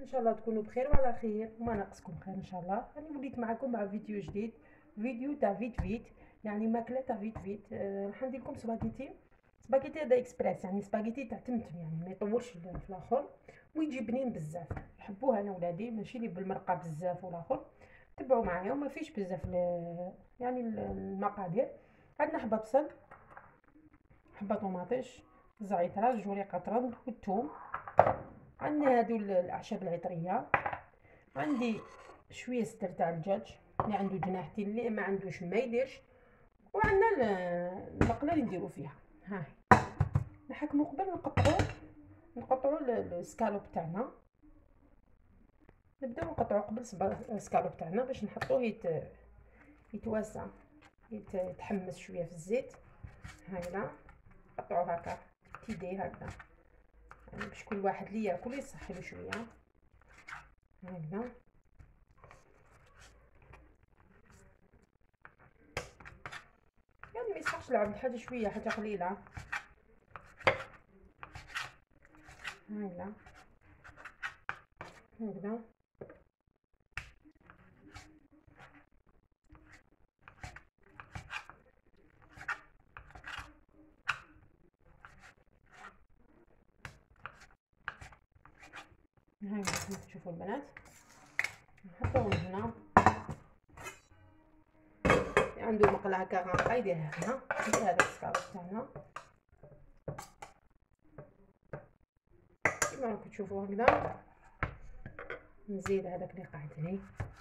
ان شاء الله تكونوا بخير وعلى خير وما ناقصكم خير ان شاء الله. انا وليت معكم مع فيديو جديد، فيديو تاع فيت يعني ماكله تاع فيت. راح ندير لكم سباغيتي هذا اكسبريس، يعني سباغيتي تاع تمتم، يعني ما يطولش في الاخر ويجي بنين بزاف. يحبوها انا ولادي، ماشي اللي بالمرقه بزاف والاخر. تبعوا معايا وما فيش بزاف يعني المقادير. عندنا حبه بصل، حبه طوماطيش، زعتر، جوري قطران والثوم. عندي هادو الاعشاب العطريه. عندي شويه ستر تاع الدجاج، اللي عنده جناحتين اللي ما عندوش ما يديرش. وعندنا المقله اللي نديرو فيها. ها نحكمو قبل نقطعو السكالوب تاعنا. نبداو نقطعو قبل السكالوب تاعنا باش نحطوه يتوسع، يتحمس شويه في الزيت. هكذا نقطعو هكا تيدي هكذا، يعني باش كل واحد اللي ياكل يصحي له شويه هكذا. يعني ما يصحش العبد، حاجه شويه، حاجه قليله هكذا هكذا. هاي تشوفوا البنات، نحطوهم هنا. عنده مقله هكا غامقه يديرها هنا في هذا السكالوب تاعنا كيما راكم تشوفوا هكذا. نزيد هذاك اللي قاعد هنا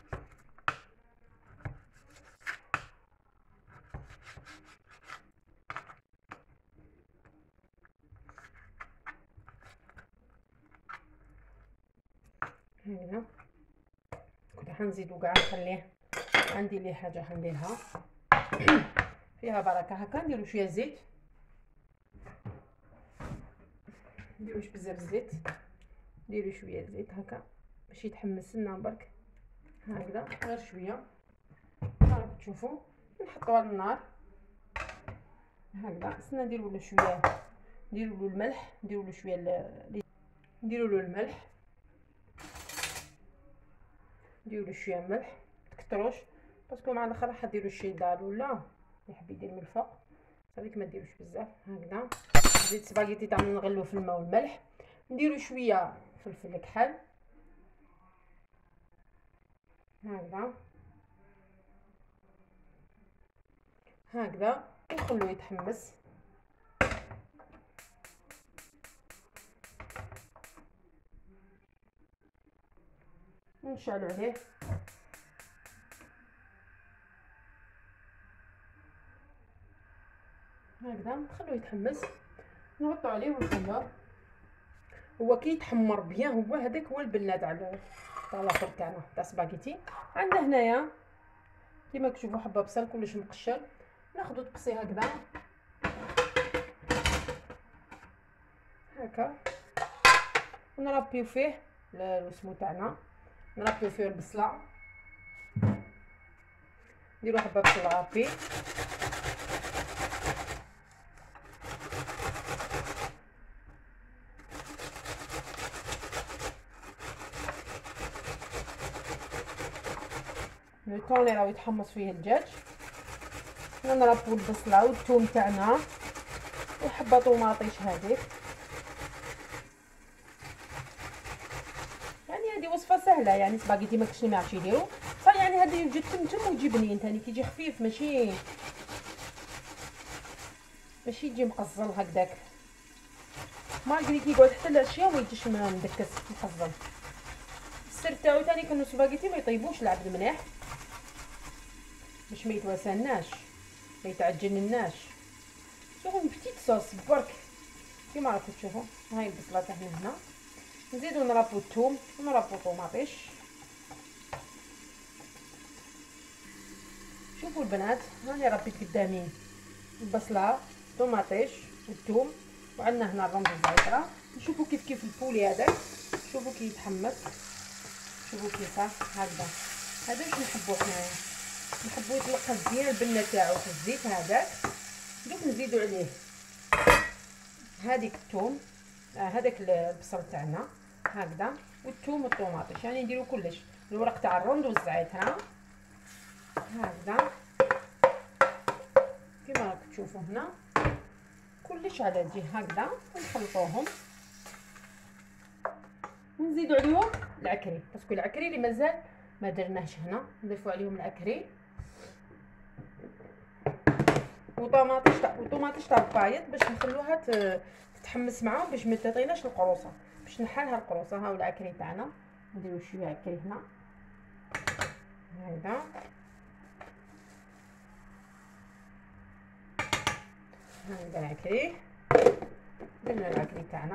هكذا. كنت حنزيدو كاع نخليه، عندي لي حاجه حنديرها فيها بركه. هكا نديرو شويه زيت، نديروش بزاف زيت، نديرو شويه زيت هكا باش يتحمس لنا برك هكذا، غير شويه راكم تشوفوا. نحطوها على النار هكذا. خصنا نديرو له شويه، نديرو له الملح، نديرو له شويه نديرو له الملح، نديرو له شويه ملح، متكتروش باسكو مع الاخر راح ديروا شي دال ولا يحب يدير من الفوق، صافيك ما ديروش بزاف هكذا. زيت سباغيتي تاعنا نغلو في الماء والملح، نديرو شويه فلفل كحل هكذا هكذا، ونخلوه يتحمس. ونشعلو عليه هكذا، نخلوه يتحمس، نغطو عليه ونخلوه. هو كي يتحمر بيان، هو هذاك هو البنه تاع لاصوص تاعنا تاع سباغيتي. عندنا هنايا كيما كتشوفوا حبه بصل كلش مقشر، ناخذ طبسي هكذا هكا ونربيو فيه السمو تاعنا، نربيو فيه البصله، نديرو حبه بصل رابي الطون اللي راه يتحمص فيه الدجاج. نربو البصله والثوم تاعنا وحبه طوماطيش هذيك. يعني هذه وصفه سهله، يعني سباغيتي ما كاينش اللي ما يعرفش يديرو صح. يعني هذا يوجد تمتم ويجي بنين ثاني، كيجي خفيف، ماشي يجي مقزل هكذاك. مالغري كيقعد حتى الاشياء ما يجيش مدكس مقزل. السر تاعو ثاني كانوا سباغيتي ما يطيبوش العبد مليح باش ما يتواسناش ما يتعجنناش. شوفوا بتيت صوص برك كيما راكم تشوفوا. هاي البصله تاعنا هنا، نزيدو نربو الثوم ونربو طوماطيش. شوفوا البنات، هاني ربيت قدامي البصله طوماطيش والثوم، وعندنا هنا الرمز الزعتره. نشوفوا كيف البولي هذاك، شوفوا كي يتحمس، شوفوا كيفاه هكذا. هذا واش نحبو حنايا، نحبو يطلق مزيان البنه تاعو في الزيت هذاك. دوك نزيدو عليه هذيك الثوم، هذاك البصل تاعنا هكذا، والثوم والطوماطيش، يعني نديرو كلش. الورق تاع الروند والزعتر هكذا كيما راكم تشوفوا هنا، كلش على جهه هكذا، ونخلطوهم ونزيدوا عليهم العكري، باسكو العكري اللي مازال ما درناهش هنا، نضيفوا عليهم العكري وطوماطيش تاع البايط باش نخلوها تتحمس معاهم، باش ما تعطيناش القروصه، باش نحلها القروصه. هاو العكري تاعنا، نديرو شويه عكري هنا هكذا، هكذا العكري، درنا العكري تاعنا،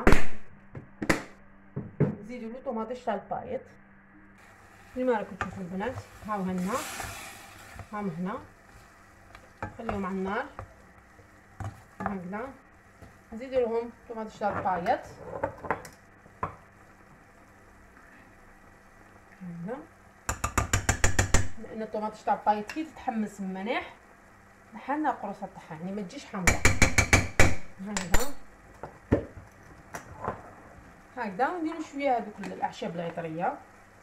نزيدو له طوماطيش تاع البايط كيما راكم تشوفوا البنات. هاو هنا، هاهم هنا، خليهم على النار هكذا، نزيدو لهم طوماطيش تاع البايط هكذا، لان الطوماطيش تاع البايط كي تتحمس مليح نحلنا القروصه تاعها، يعني ما تجيش حامضه هكذا هكذا. ونديرو شويه هذوك الاعشاب العطريه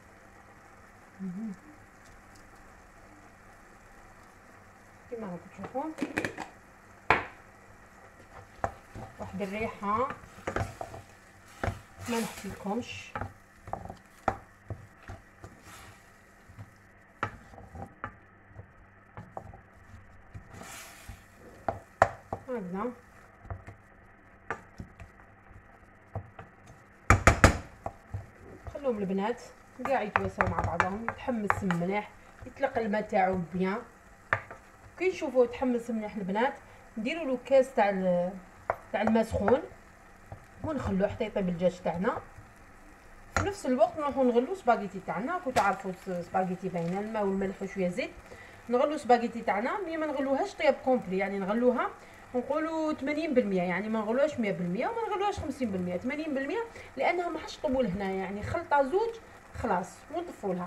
كيما راكم تشوفوا، واحد الريحه ما نحكيلكمش. هكذا خلوهم البنات كاع يتواصلوا مع بعضهم، يتحمس مليح، يطلق الماء تاعو بيان. كي نشوفوه يتحمس مليح البنات، نديروا له كاس تاع الماء سخون، ونخلوه حتى يطيب الدجاج تاعنا. في نفس الوقت نروحو نغلو سباغيتي تاعنا، كنتو تعرفوا سباغيتي باينه الماء والملح وشويه زيت. نغلو سباغيتي تاعنا، مي ما نغلوهاش طياب كومبلي، يعني نغلوها نقولوا 80%، يعني ما نغلوهاش 100% وما نغلوهاش 50%، 80%، لانها ما حش طبول هنا، يعني خلطه زوج خلاص ونطفولها.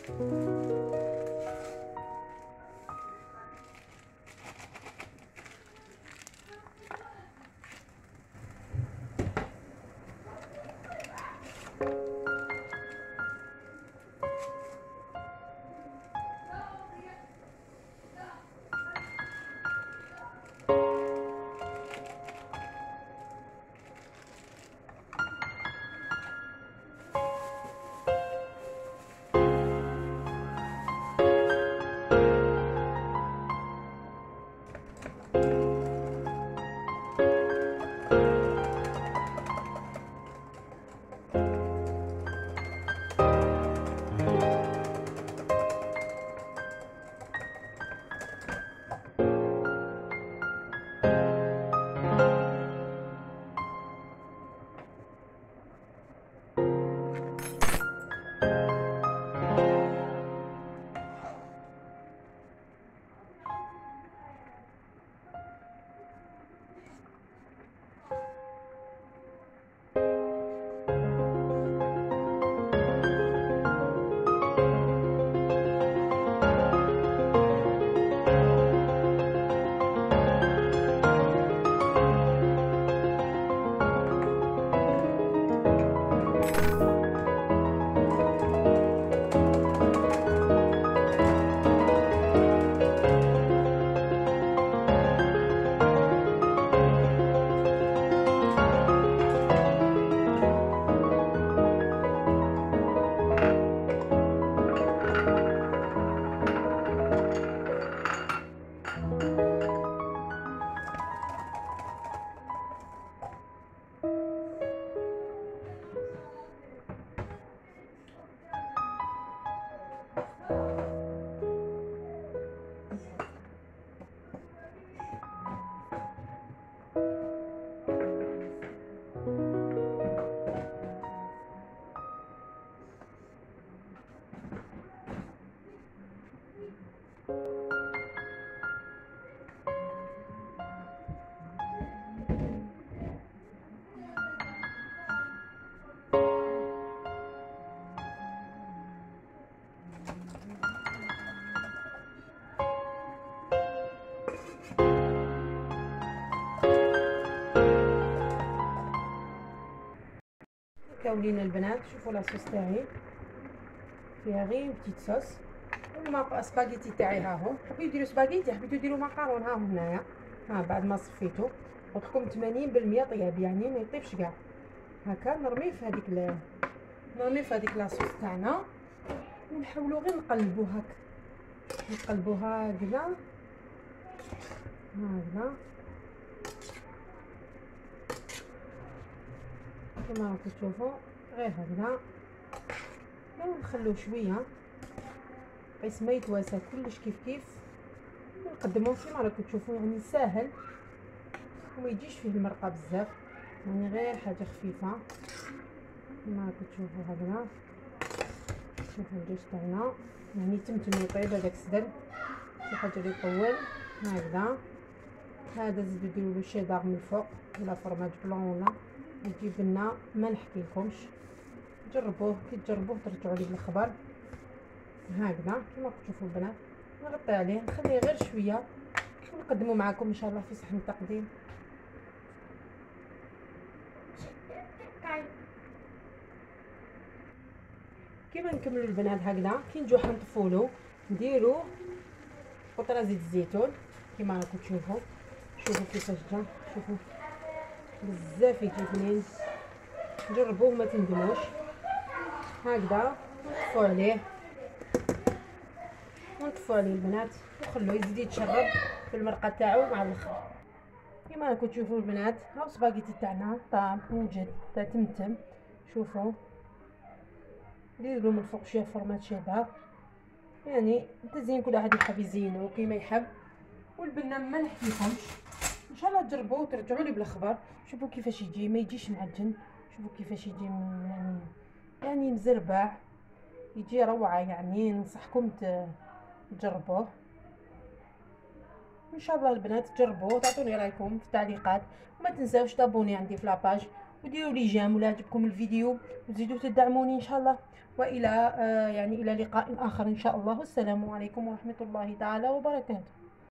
كاولينا البنات، شوفوا لاصوص تاعي فيها غير بتيت صوص. والسباغيتي تاعي ها هو. حبيتو ديروا سباغيتي، حبيتو ديروا ماكارون، ها هو هنايا. ها بعد ما صفيتو قلت لكم 80% طياب، يعني ما يطيبش كاع. هكا نرميه في هذيك لاصوص تاعنا، ونحاولوا غير نقلبوا هكا، نقلبوها هكذا كما راكم تشوفوا، غير هكذا. ونخلوه شويه بحيث ما يتواسى كلش كيف ونقدموه كما راكم تشوفوا، يعني ساهل وما يجيش فيه المرقه بزاف، يعني غير حاجه خفيفه كما راكم تشوفوا هكذا. شوفوا الدجاج تاعنا يعني تمتم يطيب، هذاك السدر شي حاجه اللي يطول هكذا. هذا زيدوا ديروا له شيدار من الفوق ولا فرماج بلون ولا يجيب لنا، ما نحكيلكمش. جربوه، كي تجربوه ترجعوا لي بالخبر. هكذا كما تشوفوا البنات، نغطي عليه نخليه غير شويه ونقدموا معكم ان شاء الله في صحن التقديم. كيما نكملوا البنات هكذا، كي نجيو حنطفولو نديرو قطره زيت الزيتون كيما راكم تشوفوا. شوفوا كيفاش جا، شوفوا بزاف يجي بنين. جربوه ما تندموش. هكذا ونطفوا عليه البنات وخلوه يزيد يتشرب في المرقه تاعو مع الاخر. كيما راكم تشوفوا البنات، هاو سباغيتي تاعنا طاب موجد تاع تمتم. شوفوا نديرو من الفوق شويه فرمات شيدار، يعني تزيين كل واحد يحب يزينو كيما يحب. والبنه ما نحكيلكمش، ان شاء الله تجربوه وترجعوا لي بالاخبار. شوفوا كيفاش يجي، ما يجيش معجن. شوفوا كيفاش يجي يعني مزربع، يجي روعه. يعني ننصحكم تجربوه ان شاء الله البنات. تجربوه وتعطوني رايكم في التعليقات، وما تنساوش تابوني عندي في لاباج وديروا لي جيم ولا عجبكم الفيديو، وزيدوا تدعموني ان شاء الله. والى يعني الى لقاء اخر ان شاء الله. والسلام عليكم ورحمة الله تعالى وبركاته.